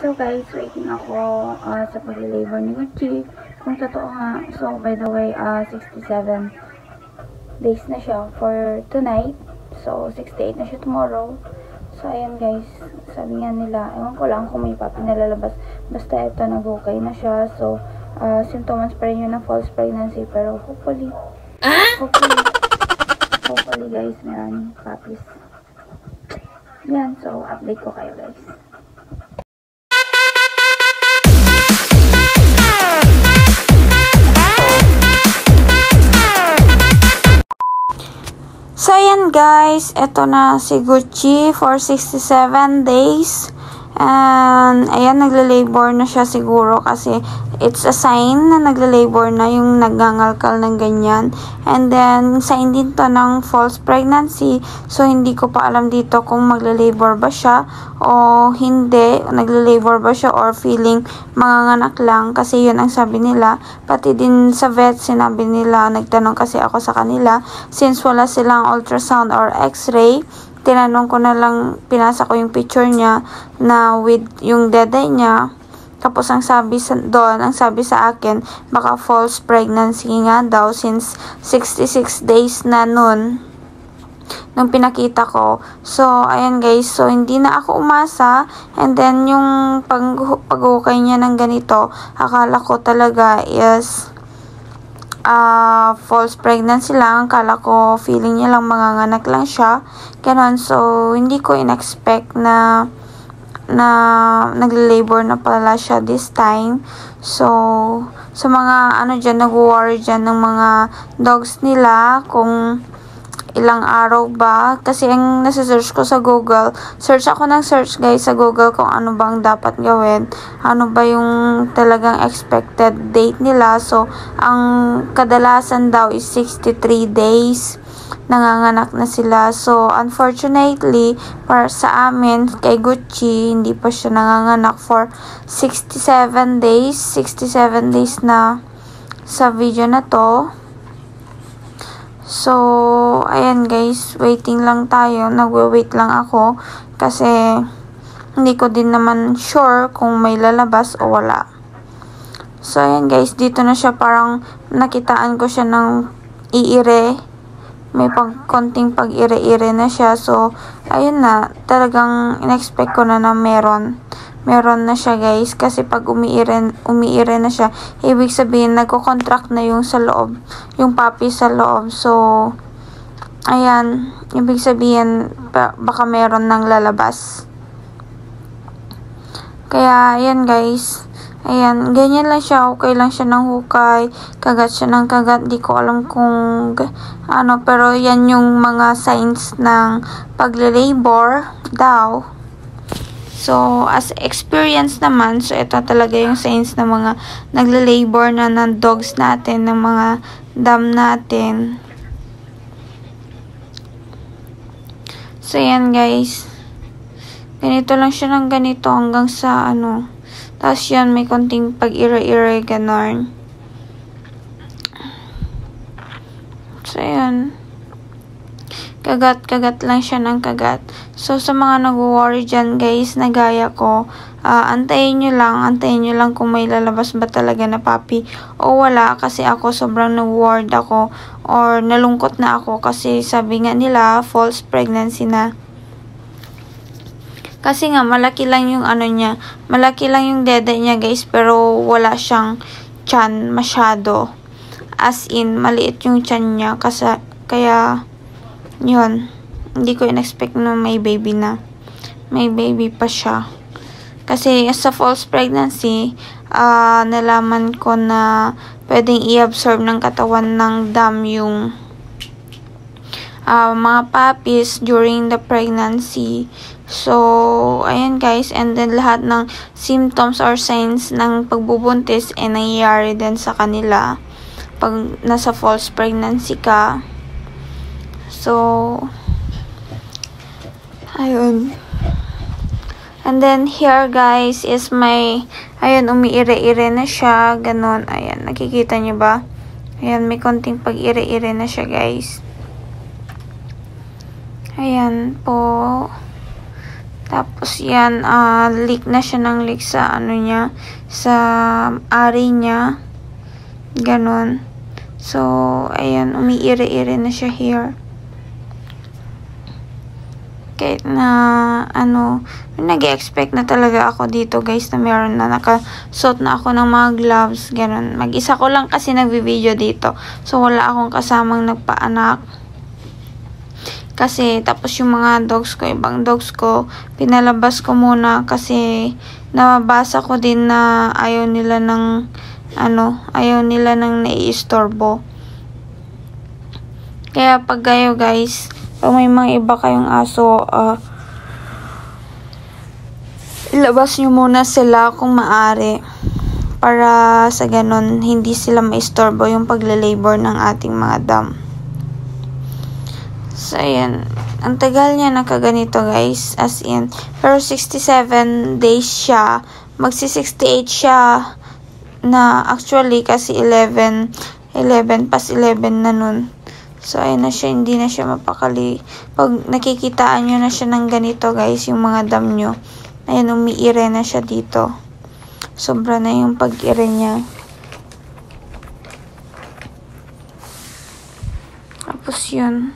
So guys, waiting ako sa pag-labor ni Gucci. Kung totoo nga, so by the way, 67 days na siya for tonight. So 68 na siya tomorrow. So ayan guys, sabi nga nila, ewan ko lang kung may papi na lalabas. Basta ito, nag-okay na siya. So symptoms pa rin yun ng false pregnancy. Pero hopefully guys, maraming papis. Yan, so update ko kayo guys. So, ayan guys, ito na si Gucci for 67 days. And, ayan, nagle-labor na siya siguro kasi it's a sign na nagle-labor na yung nagngangalkal ng ganyan. And then, sign din to ng false pregnancy. So, hindi ko pa alam dito kung magle-labor ba siya o hindi. Nagle-labor ba siya or feeling manganganak lang. Kasi yun ang sabi nila. Pati din sa vet, sinabi nila, nagtanong kasi ako sa kanila. Since wala silang ultrasound or x-ray, tinanong ko na lang, pinasa ko yung picture niya na with yung dede niya. Tapos ang sabi ang sabi sa akin, baka false pregnancy nga daw since 66 days na nun nung pinakita ko. So, ayan guys. So, hindi na ako umasa. And then, yung pag-ukay niya ng ganito, akala ko talaga is false pregnancy lang. Akala ko feeling niya lang manganganak lang siya. Ganon. So, hindi ko in-expect na nagle-labor na pala siya this time. So, sa mga dyan, nag-worry dyan ng mga dogs nila kung ilang araw ba. Kasi ang nasa-search ko sa Google, search ako ng search guys sa Google kung ano bang dapat gawin. Ano ba yung talagang expected date nila. So, ang kadalasan daw is 63 days. Nanganganak na sila. So, unfortunately, para sa amin, kay Gucci, hindi pa siya nanganganak for 67 days. 67 days na sa video na to. So, ayan guys, waiting lang tayo. Nagwe-wait lang ako kasi hindi ko din naman sure kung may lalabas o wala. So, ayan guys, dito na siya parang nakitaan ko siya ng iire. May konting pag-ire-ire na siya. So, ayun na. Talagang in-expect ko na meron na siya guys. Kasi pag umiire na siya, ibig sabihin, nagko-contract na yung sa loob. Yung puppy sa loob. So, ayan. Ibig sabihin, baka meron nang lalabas. Kaya, ayan guys. Ayan, ganyan lang siya. Okay lang siya ng hukay. Kagat siya ng kagat. Di ko alam kung pero yan yung mga signs ng pagle-labor daw. So, as experience naman, so ito talaga yung signs ng mga nagle-labor na ng dogs natin, ng mga dam natin. So, yan guys. Ganito lang siya ng ganito hanggang sa Tapos yan, may konting pag-ire-ire, ganon. So, yan. Kagat lang siya ng kagat. So, sa mga nag-worry dyan, guys, na gaya ko, antayin nyo lang kung may lalabas ba talaga na puppy o wala. Kasi ako, sobrang nag-worried ako or nalungkot na ako kasi sabi nga nila, false pregnancy na. Kasi nga, malaki lang yung niya. Malaki lang yung dede niya, guys. Pero wala siyang tiyan masyado. As in, maliit yung tiyan niya. Kaya, yun. Hindi ko in-expect na may baby na. May baby pa siya. Kasi sa false pregnancy, nalaman ko na pwedeng i-absorb ng katawan ng dam yung mga puppies during the pregnancy. So, ayan guys, and then lahat ng symptoms or signs ng pagbubuntis nangyayari din sa kanila pag nasa false pregnancy ka. So, ayun. And then here guys is ayun, umiire-ire na siya, ganon. Ayan, nakikita nyo ba? Ayan, may konting pag-ire-ire na siya guys. Ayan po. Tapos yan, leak na siya ng leak sa ano niya, sa ari niya. Ganon. So, ayan, umiire-ire na siya here. Kahit na, nag-expect na talaga ako dito, guys, na meron na nakasuot na ako ng mga gloves. Ganon. Mag-isa ko lang kasi nagvi-video dito. So, wala akong kasamang nagpaanak. Kasi, tapos yung mga dogs ko, ibang dogs ko, pinalabas ko muna kasi nababasa ko din na ayaw nila ng, naiistorbo. Kaya pag kayo guys, pag may mga iba kayong aso, ilabas nyo muna sila kung maaari. Para sa ganon, hindi sila maistorbo yung pagle-labor ng ating mga dam. So, ayan. Ang tagal niya nakaganito, guys. As in. Pero 67 days siya. Magsi-68 siya na actually kasi 11 pas 11 na nun. So, ayan na siya. Hindi na siya mapakali. Pag nakikitaan nyo na siya ng ganito, guys, yung mga dam nyo. Ayan, umiire na siya dito. Sobra na yung pag-ire niya. Tapos yun.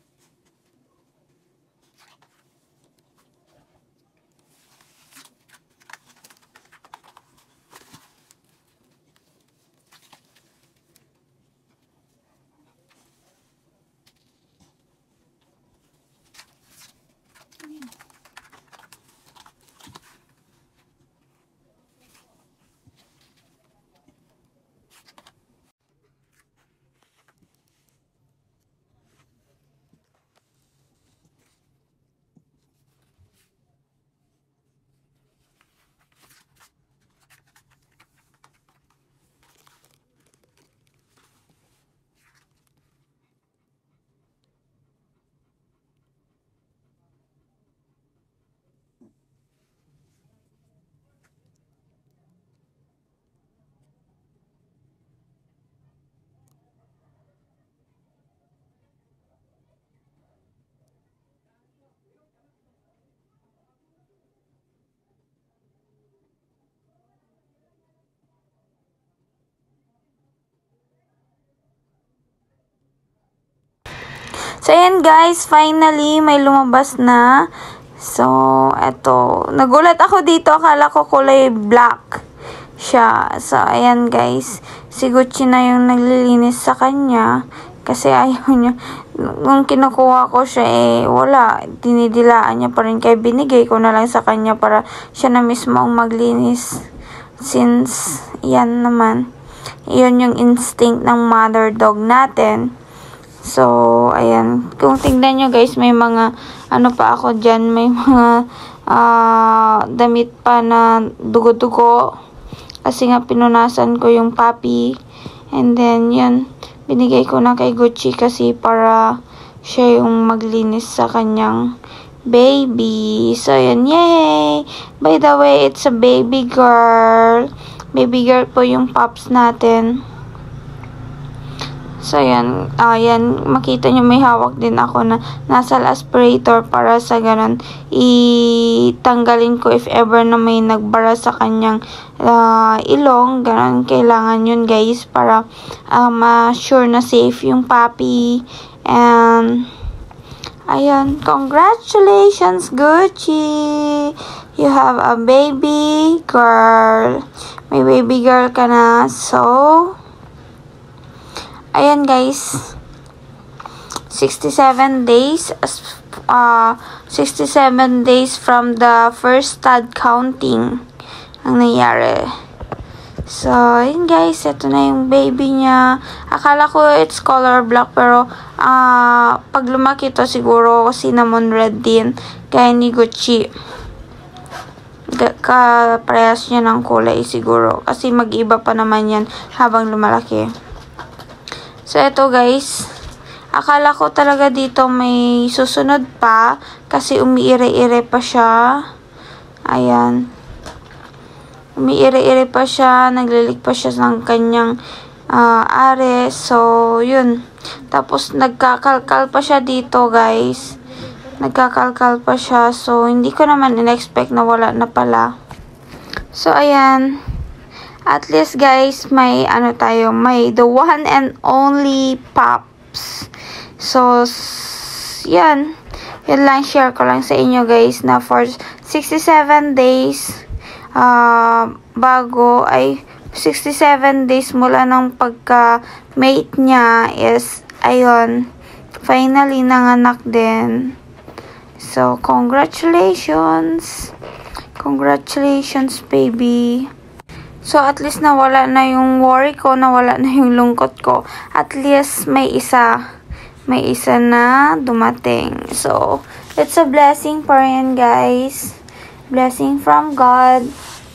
So, ayan guys, finally, may lumabas na. So, eto. Nagulat ako dito, akala ko kulay black siya. So, ayan guys, si Gucci na yung naglilinis sa kanya. Kasi ayaw niya, nung kinukuha ko siya, wala. Dinidilaan niya pa rin. Kaya binigay ko na lang sa kanya para siya na mismo ang maglinis. Since, yan naman, yun yung instinct ng mother dog natin. So, ayan. Kung tingnan nyo guys, may mga, pa ako dyan, may mga damit pa na dugo-dugo. Kasi nga, pinunasan ko yung puppy. And then, yun, binigay ko na kay Gucci kasi para siya yung maglinis sa kanyang baby. So, yun, yay! By the way, it's a baby girl. Baby girl po yung pups natin. So, yan. Yan. Makita nyo may hawak din ako na nasal aspirator para sa ganun. Itanggalin ko if ever na may nagbara sa kanyang ilong. Ganun. Kailangan yun guys para ma-sure na safe yung puppy. And, ayan. Congratulations, Gucci! You have a baby girl. May baby girl ka na. So, ayan guys, 67 days, 67 days from the first stud counting ang nangyari. So, ayan guys, ito na yung baby niya. Akala ko it's color black, pero pag lumaki to siguro cinnamon red din, kaya ni Gucci. Kaparehas niya ng kulay siguro, kasi mag-iba pa naman yan habang lumalaki. So, ito guys, akala ko talaga dito may susunod pa kasi umiire-ire pa siya. Ayan. Umiire-ire pa siya, naglilik pa siya ng kanyang are. So, yun. Tapos, nagkakalkal pa siya dito guys. nagkakalkal pa siya. So, hindi ko naman in-expect na wala na pala. So, ayan. At least, guys, may may the one and only Pops. So, yan. Yan lang, share ko lang sa inyo, guys, na for 67 days, bago, 67 days mula ng pagka-mate niya is, ayun, finally nanganak din. So, congratulations. Congratulations, baby. So, at least nawala na yung worry ko, nawala na yung lungkot ko. At least may isa na dumating. So, it's a blessing pa rin, guys. Blessing from God.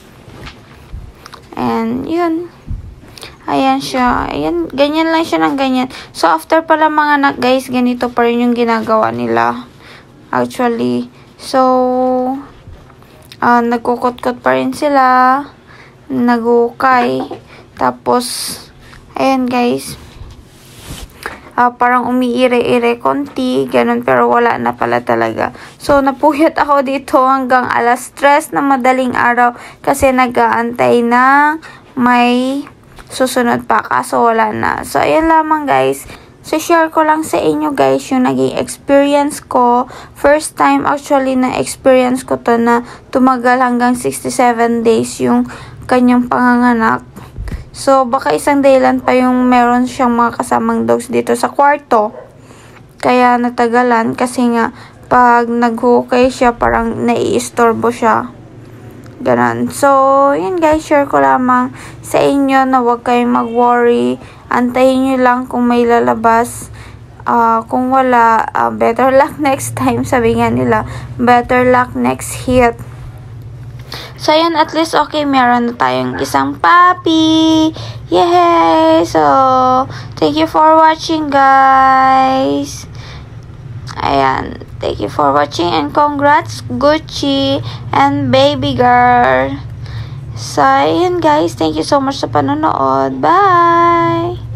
And, yun. Ayan siya. Ayan, ganyan lang siya ng ganyan. So, after pala mga anak, guys, ganito pa rin yung ginagawa nila. Actually. So, nagkukot-kot pa rin sila. Nagukay. Tapos, ayan, guys. Parang umiire-ire konti, ganun, pero wala na pala talaga. So, napuyat ako dito hanggang alas 3 na madaling araw kasi nag-aantay na may susunod pa, kaso wala na. So, ayan lamang, guys. So, share ko lang sa inyo, guys, yung naging experience ko. First time, actually, na experience ko to na tumagal hanggang 67 days yung kanyang panganganak. So, baka isang dahilan pa yung meron siyang mga kasamang dogs dito sa kwarto. Kaya natagalan kasi nga pag naghukay siya parang naiistorbo siya. Ganon. So, yun guys, share ko lamang sa inyo na huwag kayong mag-worry. Antayin nyo lang kung may lalabas. Kung wala, better luck next time. Sabi nga nila, better luck next hit. So, ayan, at least, okay, meron na tayong isang puppy. Yay! So, thank you for watching, guys. Ayan, thank you for watching and congrats, Gucci and baby girl. So, ayan, guys, thank you so much sa panonood. Bye!